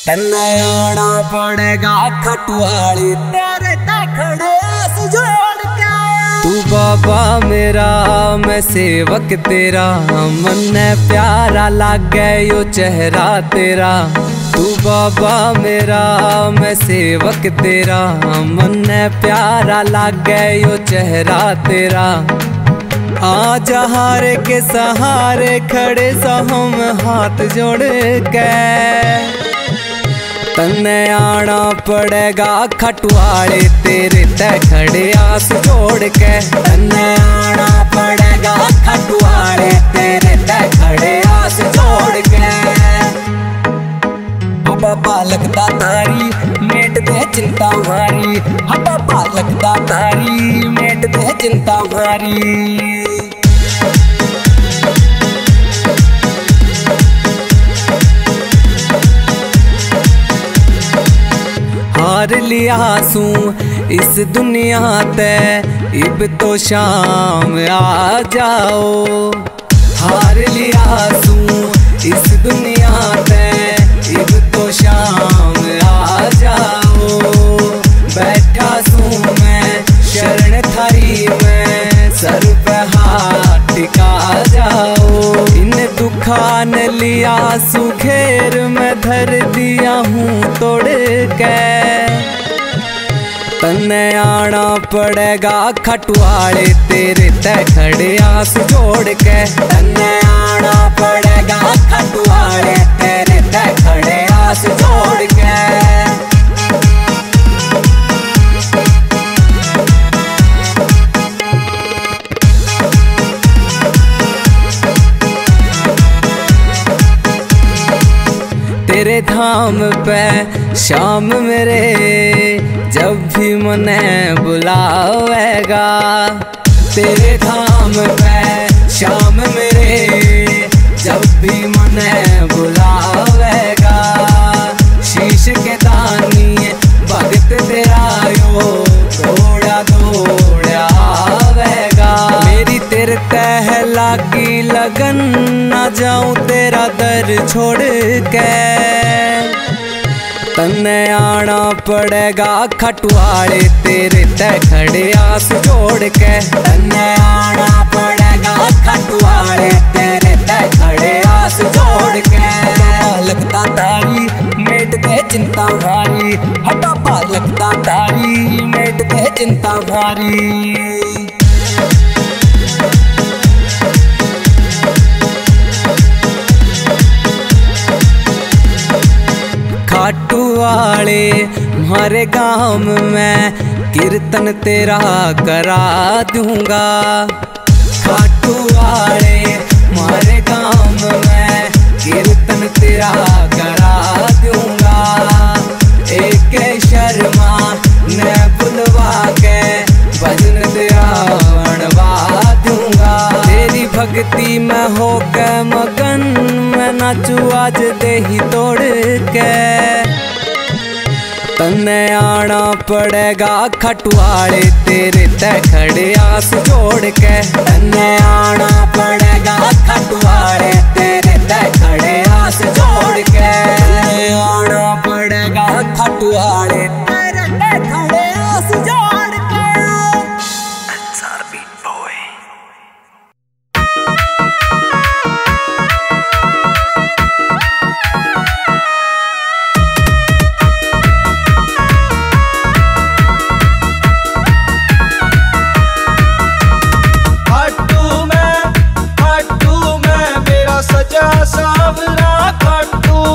तन्ने आना पड़ेगा खटवाली तेरे खड़े जोड़ के। तू बाबा मेरा मैं सेवक तेरा, मन प्यारा लागे यो चेहरा तेरा। तू बाबा मेरा मैं सेवक तेरा, मन प्यारा लागे यो चेहरा तेरा। आज हारे के सहारे खड़े सा हम हाथ जोड़ के। तन्ने आना पड़ेगा खटवाले तेरे तय खड़े आस जोड़ के। तन्ने आना पड़ेगा खटवाले तेरे तय खड़े आस जोड़ के। बाबा लगता तारी मेट दे चिंता मारी, बाबा लगता तारी मेट दे चिंता मारी। हार लिया सू इस दुनिया ते इब तो शाम आ जाओ। हार लिया सू इस दुनिया ते इब तो शाम आ जाओ। बैठा सू मैं शरण थारी में, सर पे हाथ टिका जाओ। इन दुखान लिया सुखेर में धर दिया हूँ तोड़ के। तन्ने आना पड़ेगा खटवाले तेरे तय खड़े आस जोड़ के। तन्ने आना पड़ेगा खटवाले तेरे तय खड़े आस जोड़ के। तेरे धाम पे शाम मेरे जब भी मने बुलावेगा। तेरे धाम पे शाम मेरे जब भी मने बुलावेगा। शीश के दानी भगत तेरा यो दौड़ा दौड़ा आवेगा। मेरी तेरे तह लागी लगन ना जाऊं तेरा दर छोड़ के। तन्ने आना पड़ेगा खटवाले तेरे तय खड़े आस जोड़ के। तन्ने आना पड़ेगा खटवाले तेरे तय खड़े आस जोड़ के। लगता तारी मेट दे चिंता भारी, बाबा लगता तारी मेट दे चिंता भारी। खाटू वाले हमारे गाँव में कीर्तन तेरा करा दूंगा। खाटू वाले हमारे गाँव में कीर्तन तेरा करा दूंगा। एक शर्मा ने बुलवा के भजन तेरा बनवा दूंगा। तेरी भक्ति में होकर मगन मैं नाचू आज देही तोड़ के। तन्ने आना पड़ेगा खटवाले तेरे तय खड़े आस जोड़ के। तन्ने आना पड़ेगा खटवाले तेरे तय खड़े आस जोड़ के। तन्ने आना पड़ेगा खटवाले तेरे तय खड़े आस जोड़ के। Ansar Beat Boy। खाटू में मेरा सजा सावरा खाटू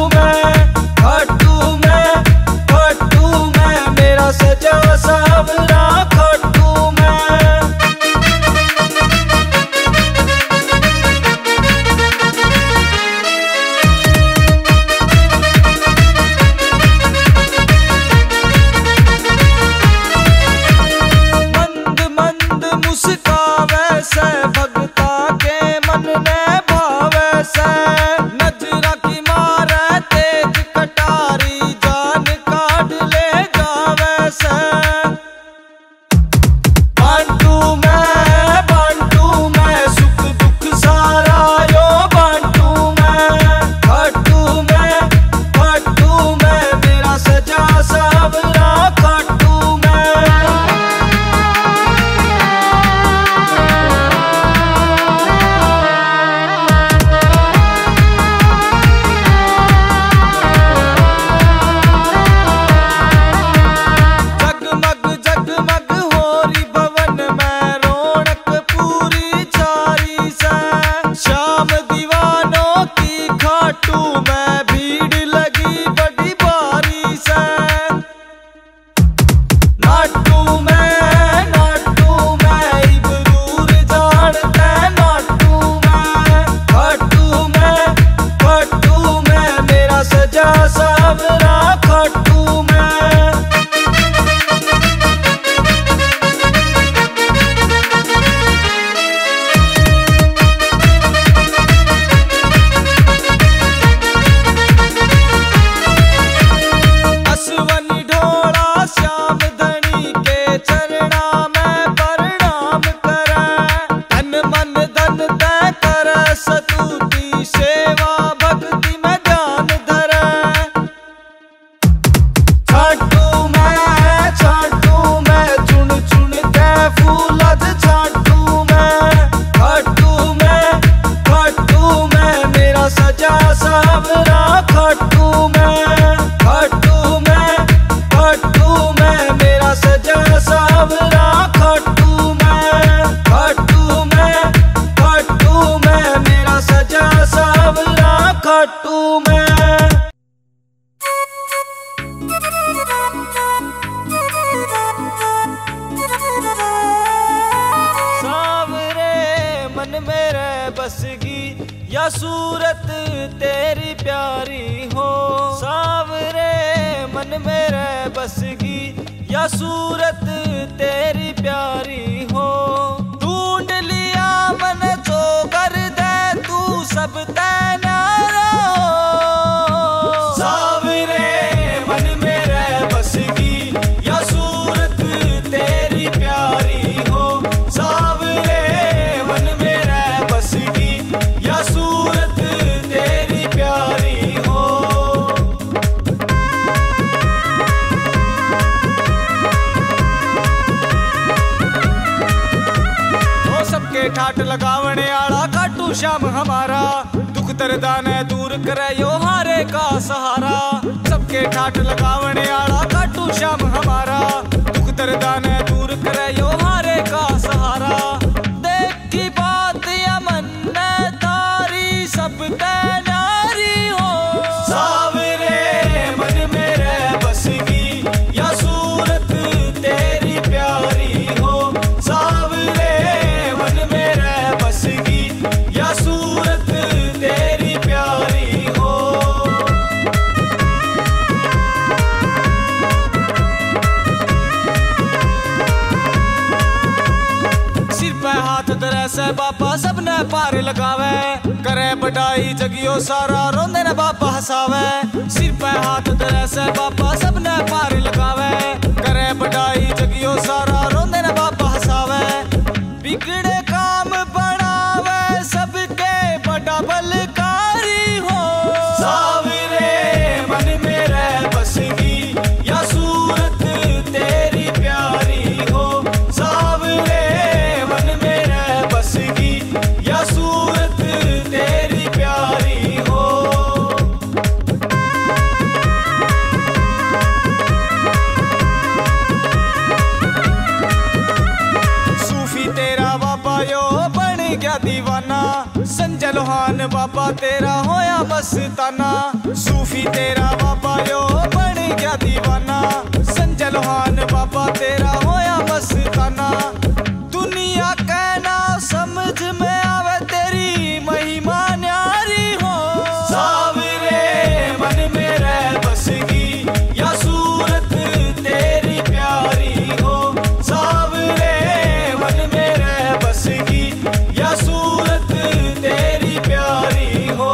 बसगी या सूरत तेरी प्यारी हो। ढूंढ लिया मन जो कर दे तू सब तैनारा हो। सावरे मन मेरे बसगी या सूरत तेरी प्यारी हो। सावरे मन मेरे बसगी या सूरत तेरी प्यारी हो। सबके ठाट लगावने आला काटू श्याम हमारा, दुख दर्दा ने दूर करे यो हारे का सहारा। सबके ठाट लगावने आला काटू श्याम हमारा, दुख दर्दा ने दूर करे यो हारे का सहारा। देख की बात या मन तारी सब तैनारी हो। सावरे मन मेरे बसगी या सूरत तेरी प्यारी हो। सावरे या सूरत तेरी प्यारी हो। सिर पे हाथ धरे से बापा सबने पार लगावे, करे बढ़ाई जगियो सारा रोंदे ने बापा हसावे। सिर पे हाथ धरे से बापा सबने पार लगावे, करे बढ़ाई जगियो सारा रोंदे ने बापा हसावे। बिगड़े काम बढ़ावे सबके बड़ा बलकारी हो। सावरे मन मेरे बसगी या सूरत तेरी प्यारी हो। सावरे मन मेरे बसगी या सूरत तेरी प्यारी हो। सूफी तेरा बाबा यो बन गया दीवाना, संजय लोहान बाबा तेरा होया मस्ताना। सूफी तेरा बाबा यो बन गया दीवाना, संजय लोहान बाबा तेरा होया मस्ताना। दुनिया कहना समझ में आवे तेरी महिमा न्यारी हो। सावरे मन मेरे बसगी या सूरत तेरी प्यारी हो। सावरे मन मेरे बसगी या सूरत तेरी प्यारी हो।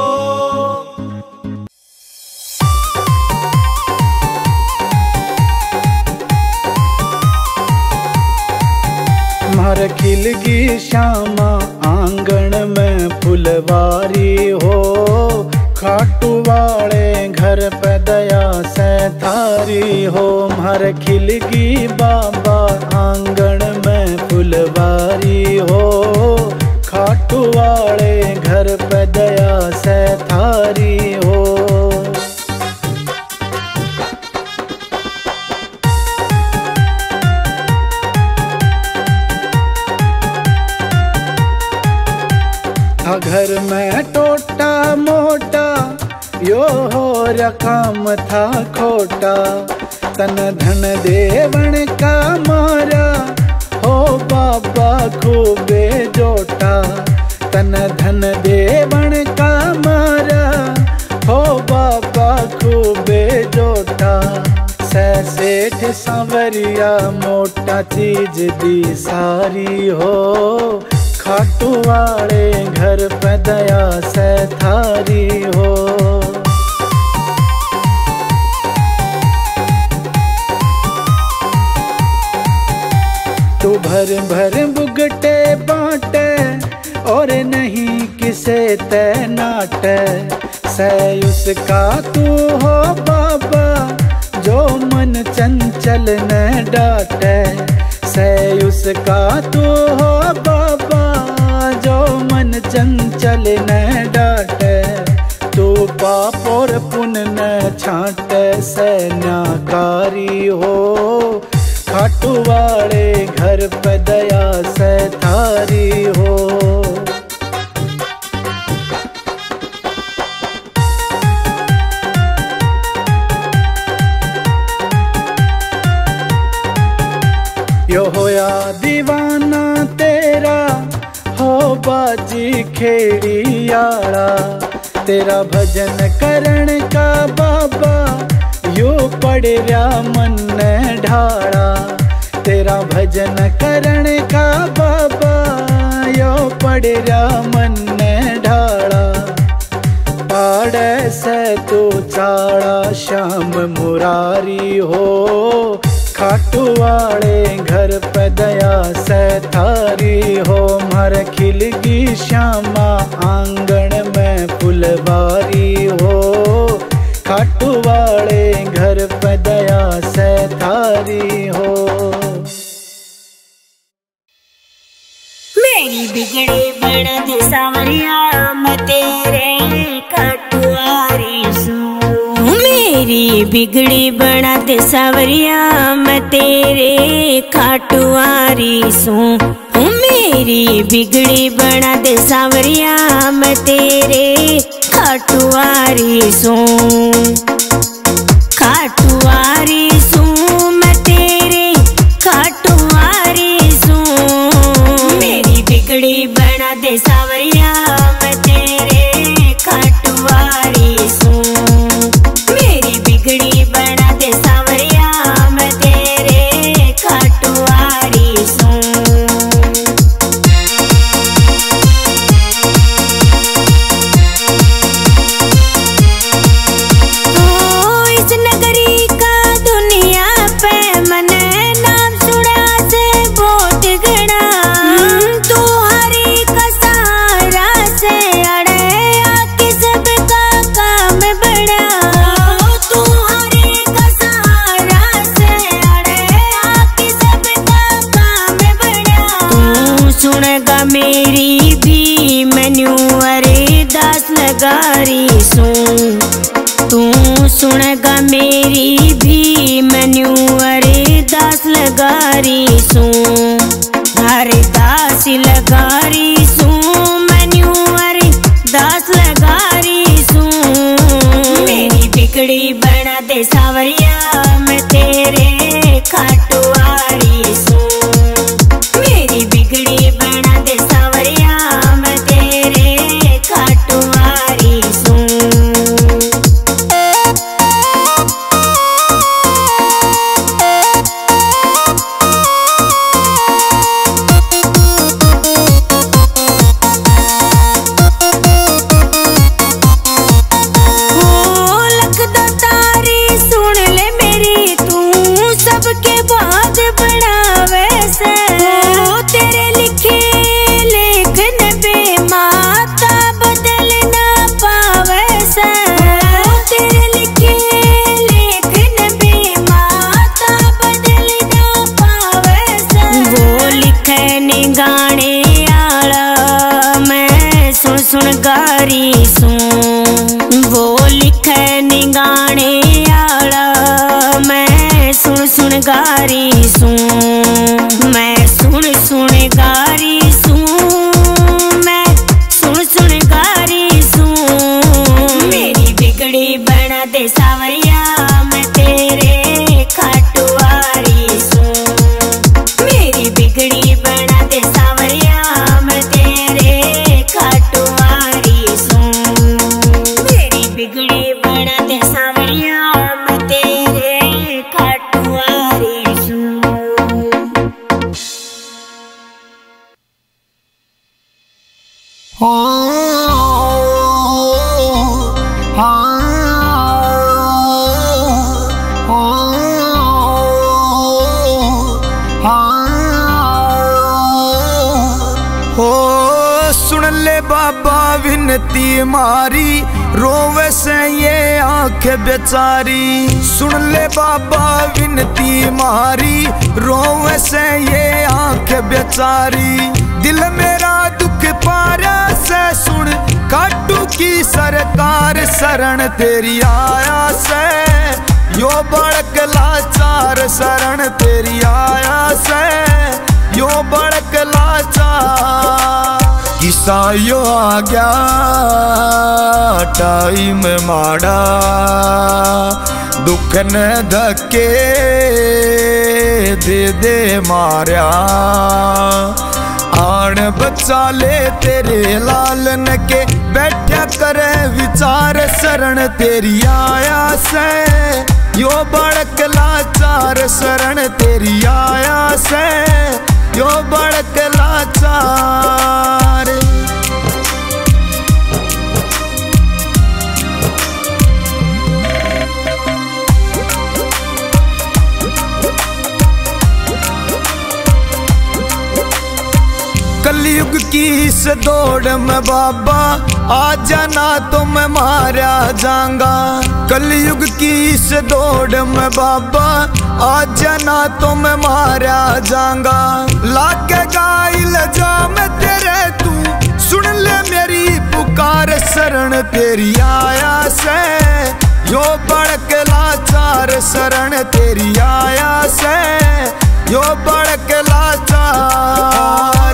मार खिलगी श्यामा आंगन में फुलवारी हो। खाटू वाले घर पे दया से थारी हो। मार खिलगी बाबा आंगन में फुलवारी हो। खाटू वाले घर पे दया से थारी हो। घर में टोटा मोटा यो हो रकम था खोटा। तन धन देवन का मारा हो बाबा खूबे जोटा। तन धन देवन का मारा हो बाबा खूबे जोटा। सेठ सांवरिया मोटा चीज दी सारी हो। खाटू वाले घर पे दया से थारी हो। तू भर भर बुगटे बांटे और नहीं किसे तैनाटे। सै उसका तू हो बाबा जो मन चंचल न डाटे। सै उसका तू हो बाबा जो मन चंचल न डाटे। तू पाप और पुण्य न छाटे सैन्याकारी हो। खाटू वाले घर पे दया से थारी हो। यो होया दीवाना तेरा हो बाजी खेड़ी आड़ा। तेरा भजन करण का बाबा यो पड़ पड़ रहा मन ढाड़ा, तेरा भजन करण का बाबा यो पड़ रहा मन ढाड़ा। पाड़े से तो चाड़ा श्याम मुरारी हो, खाटू वाले घर पे दया से थारी हो। मर खिलगी श्यामा आंगन में फुलवारी हो, खाटू वाले घर पे दया से थारी हो। मेरी बिगड़ी बड़ा दे सावरिया मैं तेरे खाटुआरी सू। मेरी बिगड़ी बड़ा दे सावरिया मैं तेरे खाटुआरी सू। मेरी बिगड़ी बना दे सावरिया मैं तेरे खाटुआरी सू। खाटुआरी सू मैं तेरे खाटुआरी सू। मेरी बिगड़ी बना दे सावरिया मैं तेरे खाटुआरी सू। मेरी बिगड़ी बना दे सावरिया मैं तेरे खाटुआरी सू। मेरी भी मैन्यू अरे दास लगारी सू। तू सुनेगा मेरी भी मैन्यू अरे दास लगारी सू। अरे दास लगारी सू मैन्यू अरे दास लगारी सू। मेरी बिगड़ी बना दे सावरिया मैं तेरे खाटुआरी सू। मेरी बिगड़ी बना दे सावरिया मैं तेरे खाटुआरी सू। गारी सू वो लिखे निगाने आला मैं सुन सुन गारी सू। मैं सुन सुन गारी सू। मैं सुन सुन गारी सू। मेरी बिगड़ी बना दे सावरिया मैं तेरे खाटुआरी सू। मेरी बिगड़ी बना दे सावरिया मैं तेरे खाटुआरी सू। मेरी बिगड़ी बना दे सावरिया मैं तेरे खाटुआरी सू। सुन ले बाबा विनती मारी, रोवे से ये आंख बेचारी। सुन ले बाबा विनती मारी, रोवे से ये आंख बेचारी। दिल मेरा दुख पारा से सुन, काटू की सरकार शरण तेरी आया से। यो बड़क लाचार शरण तेरी आया से। यो बड़क लाचार किसा यो आ गया टाइम माड़ा। दुख न धक्के दे दे मारिया। आन बचा ले तेरे लालन के, बैठा करे विचार शरण तेरी आया से। यो बड़क लाचार शरण तेरी आया से, यो बड़क लाचार। कलयुग की इस दौड़ में बाबा आ जाना तो मैं मारा जाऊंगा। कलयुग की इस दौड़ में बाबा आ जाना तो मैं मारा जाऊंगा। लागेगा इल्जाम तेरे तू सुन ले मेरी पुकार, शरण तेरी आया से, यो बड़क लाचार शरण तेरी आया से, यो बड़क लाचार।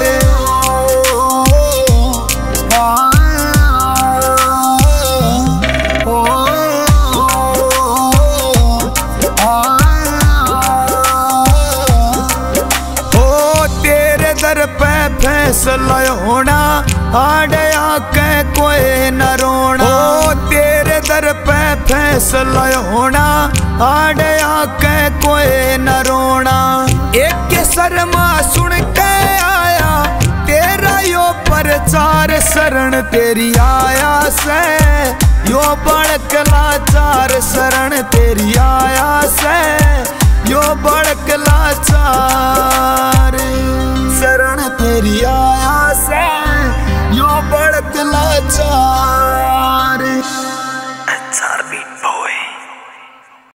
फैसला होना आड़े आके कोई न रोना, ओ तेरे दर पे फैसला होना आड़े आके कोई न रोना। एक के शर्मा सुन के आया तेरा यो प्रचार, शरण तेरी आया से, यो बड़क लाचार शरण तेरी आया से, यो बड़क लाचार।